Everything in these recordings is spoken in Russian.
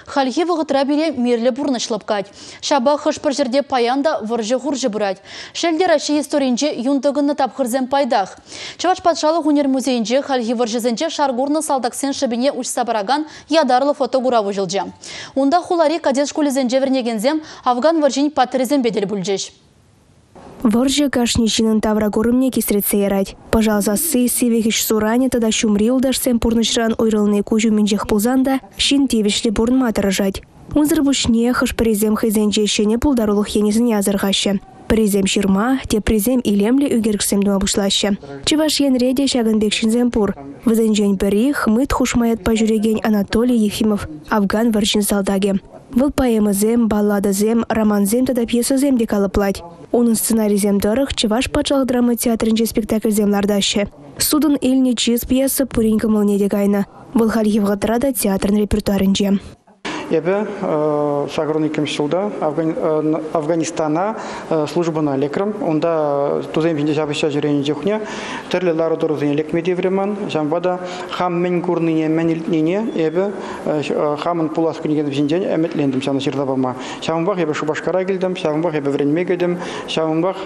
Хальхи вғытра бере мерлі бұрнышлып кать. Шаба хышпыр жерде паянда выржы ғұржы бұрад. Шелдер ашы историнже юнтығынны тапқырзен пайдақ. Чаваш патшалық өнер музейінже хальхи выржызенже шаргурны салдаксен шыбине ұшса бараган ядарлы фотогуравы жылжа. Онда хулари кадет школезенже вернегензем Афган выржин патрезен бедел бүлжеш. Выржы кашничинын таврагорымне кесретсе ярать. Пожалуйста, сывехиш суране тогда шумрил дашсем пурнышран ойрылны кужу минжех пулзанда, шин тевишли бурнма отражать. Унзыр бушне хаш призем хайзенже шене пулдарулых енизін язырғашы. Призем ширма, те призем илемлі үгергсем дума бушлашы. Чываш енреде шагынбек шинземпур. Вызенжен перих мыт хушмаят пажуреген Анатолий Ефимов, Афган выржин салдаге. Выл поэмызем, балладазем, романзем тогда пьесазем декалыплать. Onun сценарийзем дырых Чываш патшалық драма театрынче спектакльзем лардашы. Судын эльне чиз пьеса пуринка мылне дегайна. Выл хальхивға да театрын репертуарынче. Ебе шагырны жылда Афганистана службана лекрым. Онда тузем бинде жабыша жүрені жехне. Түрлі лары дұрызын лекмеде времен. Жамбада хам мен көрніне мен илтнене. Ебе хамын пулас күнеген бинде әметлендім шаны жырдабама. Шамбақ ебе шубашкара келдім. Шамбақ ебе вренме келдім. Шамбақ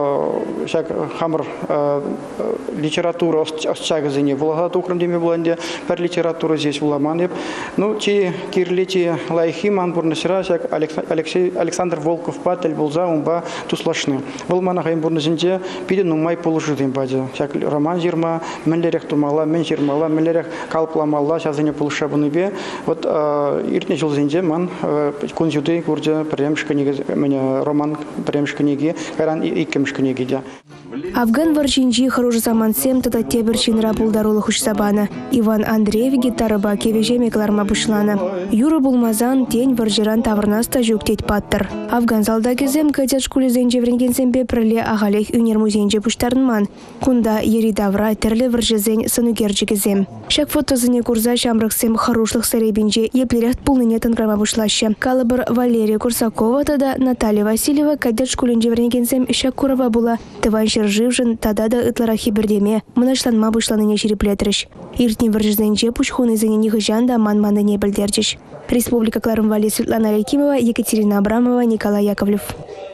хамыр литература осчагызыне. Вулагат укрым деме буланде. Пер литература здесь вуламан еб. Ну, чи кирлети лайхи ман бурнышра Александр Волков патель булза умба туслашны. Бұл манахайым бурнышынче пиден умай полушудым баджа. Шак роман жирма, менлерек тумала, мен жирмала, менлерек калпламала, шазыне полуша бе. Вот иртне жылзынче ман кунжуды курджа премшканиге, меня роман премшканиге, каран иккемшканиге да. Афган варчинчи хороший самансем тата теберчинра пулдарулы хушсабана. Иван Андреев гитарыба кевежеме кларма бушлана. Юра булмазан тень варжиран таврнаста жүктет паттыр. Афган залдагезем кадет школезенче вренгенсембе проле агалех үнер музейнче пуштарнман. Кунда ери давра терле варжезен санугерчегезем. Шак фотозыне курза шамрыксем хорошлых саребинче еплерехт пулныне тынкрама бушлаще. Калыбыр Валерия Курсакова тада Наталья Васильева кадет школенче вренгенсем Шакурова була. Тываншер живжен тада да ытларахи бірдеме. Мұнашланма бұшланыне шереплетріш. Иртне варжезенче пучхуны зенені жанда ман-маны не білдерчіш. Республика Кларым Вали, Светлана Алякимова, Екатерина Абрамова, Николай Яковлев.